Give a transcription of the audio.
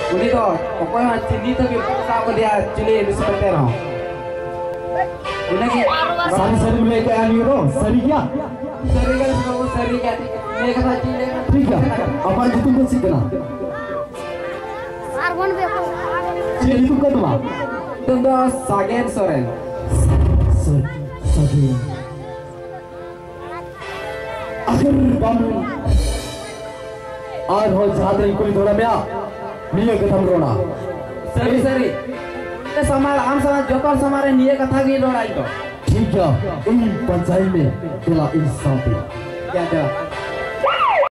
उन्हीं तो कोई हाँ चिल्ली तो भी साफ कर दिया चिल्ली इस पर तेरा उन्हें कि सारी सरी में क्या नहीं हो सरी क्या सरी क्या मैं कहा चिल्ली ठीक है अपन जितने को सीखना चिल्ली तुम क्या तुम्हारा तुम तो सागेन सोरेन सागेन अगर बामू आज हो जाते ही कोई थोड़ा क्या निये कथम रोना सरी सरी ते समार आम समाज जोकर समारे निये कथा की रोना इतो ठीक है इन पंचायत में तेरा इंसाफ क्या